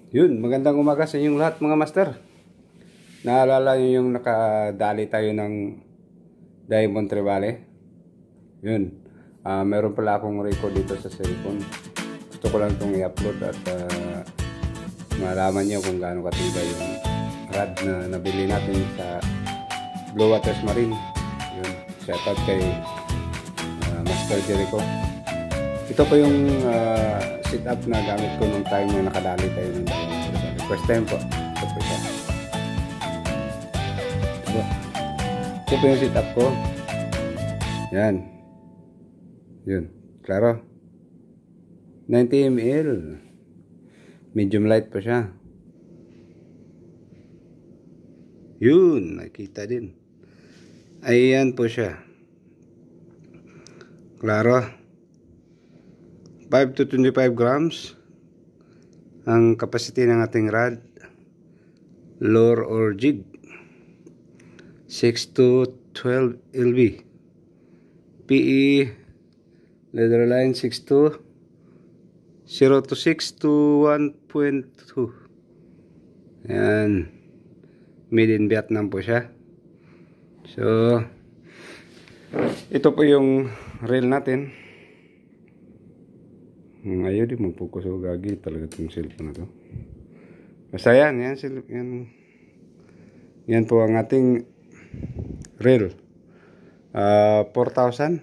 Yun, magandang umaga sa inyong lahat mga master. Naalala nyo yung nakadali tayo ng Diamond Trevally? Yun, meron pala akong record dito sa cellphone. Gusto ko lang itong i-upload at malaman nyo kung gaano katibay yung rod na nabili natin sa Blue Waters Marine. Yun, shoutout kay Master Jericho. Ito po yung sit-up na gamit ko nung time na nakadali tayo ng Diamond Trevally. First time po. Ito po siya. Ito po yung sit-up ko. Yan. Yun. Klaro. 90 ml. Medium light po siya. Yun. Nakita din. Ayan po siya. Klaro. 5 to 25 grams ang capacity ng ating rod, lure or jig. 6 to 12 lb. PE leather line 6 to 0 to 6 to 1.2. Yan, made in Vietnam po siya. So ito po yung reel natin. Ayaw din mag-focus o gagi talaga itong cellphone na to. Basta yan po ang ating reel. 4,000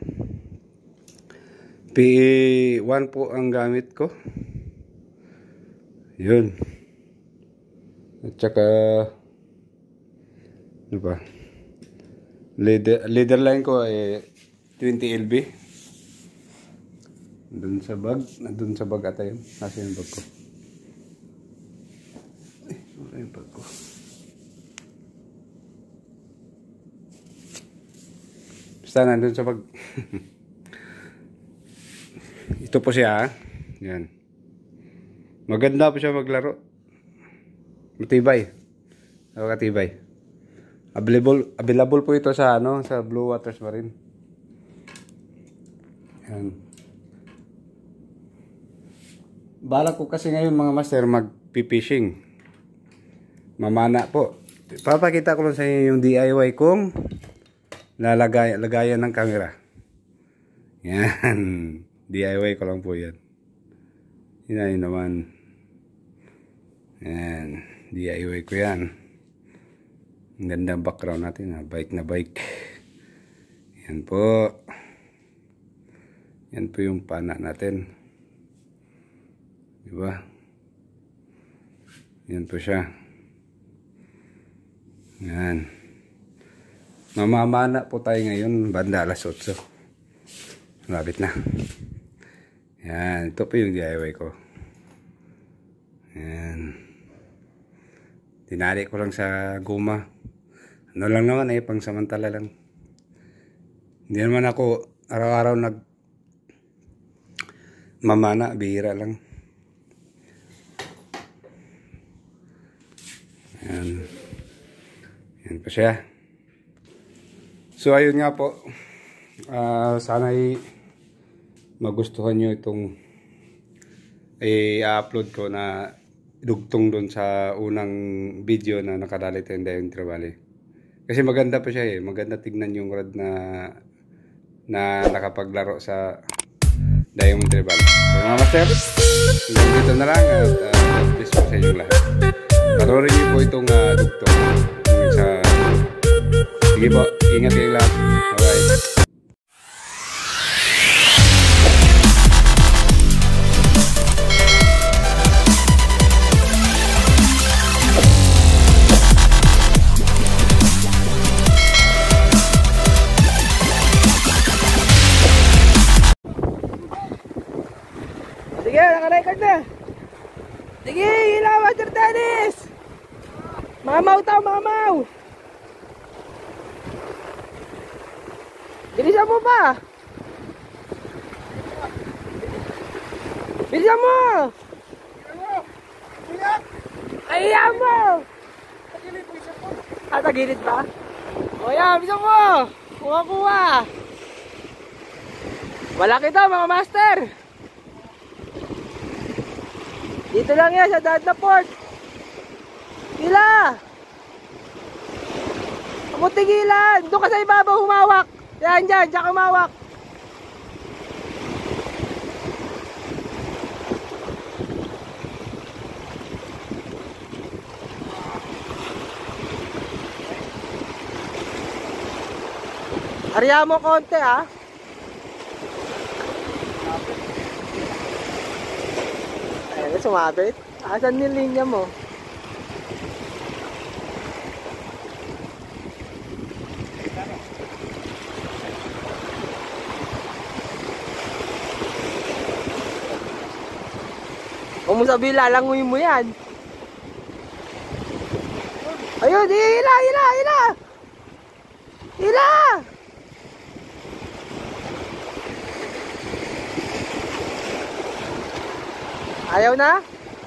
PE1 po ang gamit ko. Yun. At saka ano ba, leader line ko ay 20 lb. Doon sa bag ata yun. Nasa yung bag ko. Ay, wala yung bag ko. Basta nandun sa bag. Ito po siya. Yan. Maganda po siya maglaro. Matibay. Napakatibay. Available po ito sa sa Blue Waters Marine. Yan. Balak ko kasi ngayon mga master mag-fishing. Mamana po. Papakita ko lang sa inyo yung DIY kong lagayan ng camera. Yan. DIY ko lang po yan. Yan naman. Yan. DIY ko yan. Ang ganda background natin. Bike na bike. Yan po. Yan po yung pana natin. Diba? Yan po siya. Yan. Mamamana po tayo ngayon. Banda alas 8. Malapit na. Yan. Ito po yung DIY ko. Yan. Tinali ko lang sa guma. Ano lang naman pang samantala lang. Hindi naman ako araw-araw mamana. Bihira lang. Yan. Yan po siya. So ayun nga po. Sana'y magustuhan nyo itong i-upload ko na dugtong doon sa unang video na nakadali tayo ng Diamond Trevally. Kasi maganda po siya Maganda tignan yung rod na nakapaglaro sa Diamond Trevally. So mga master, dito na lang at bless po sa inyong lahat. Panoorin niyo po itong dugtong sa... Sige po, ingat kayo lahat. Bye-bye. Sige, naka-record na. Sige, ilaw, Water Tennis! Mamaw tao, mamaw! Bilisan mo pa! Bilisan mo! Ayaw mo! Tagilid ba? O yan, bilisan mo! Kuha-kuha! Malaki daw mga master! Dito lang yan sa dad na port. Tila! Huwag tigilan! Doon ka sa ibabaw humawak! Yan dyan, dyan ka humawak! Arya mo konti ah. Ayan, sumabit. Asan yung linya mo? Kung mo sabihin, lalangoy mo yan. Ayun, hila! Hila! Ayaw na?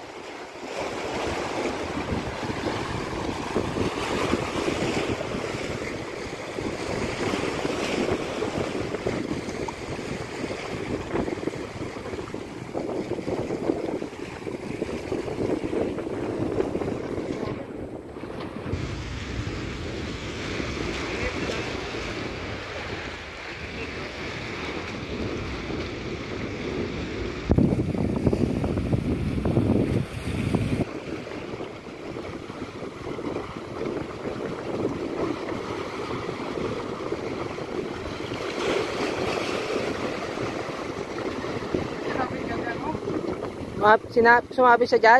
Sumabi siya dyan?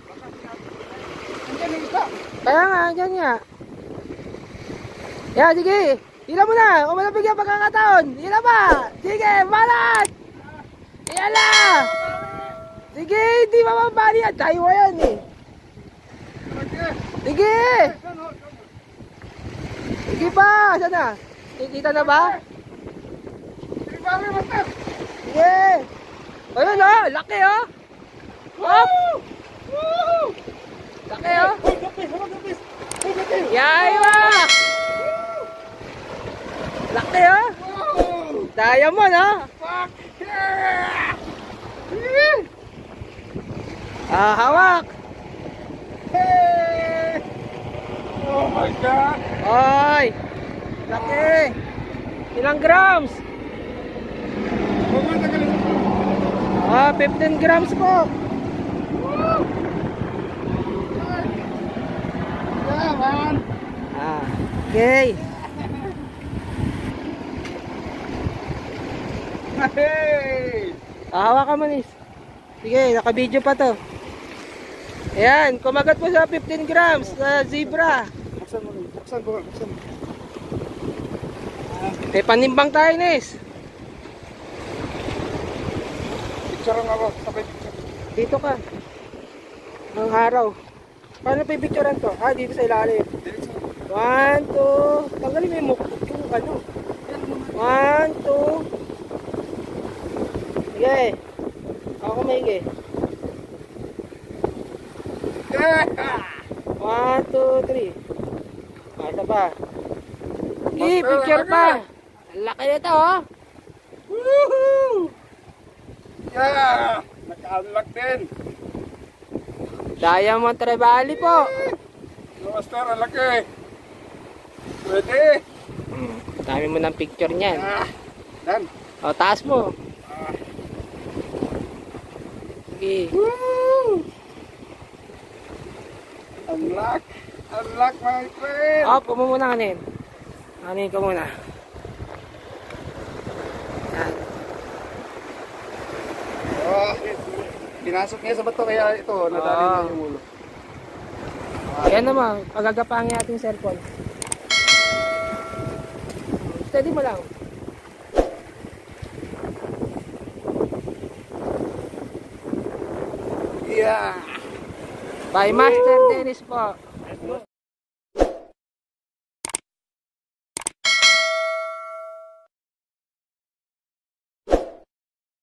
Kaya nga, dyan nga. Yan, sige. Hila mo na. O malabigyan pagkakataon. Hila ba? Sige, balat! Hila! Sige, hindi mamambali yan. Tayo yan eh. Sige! Sige pa. Saan na? Kikita na ba? Sige! Ayun o, laki o. Hop! Laki o. Yay ba? Laki o. Diamond o. Hawak. Oh my God! Oy! Laki! Ilang grams? 15 grams po. Okay. Hey! Hawakan mo, Nis. Sige, naka-video pa to. Ayan, kumagat po sa 15 grams sa zebra. Buksan mo. May panimbang tayo, Nis. Picture ako, sabay. Dito ka. Ang araw. Paano pa i-picturean to? Dito sa ilalim. 1, 2. Tanggalin mo yung muktok yung ano. 1, 2. Sige. Ako maigi. 1, 2, 3. Isa pa. Sige, picture pa. Ang laki nito, oh. Woohoo! Yeah! Naka-unlock din. Diamond Trevally po. Master, ang laki. Pwede. Dami mo ng picture niyan. Dan. O, taas mo. Sige. Woo! Unlock. Unlock, my friend. Up, mo muna kanin. Kanin ka muna. Yan. Oh, pinasok niya sa bato kaya ito, nadali na yung ulo. Yan naman, pagagapangin ating cellphone. Steady mo lang. Yeah. By Master Dennis po.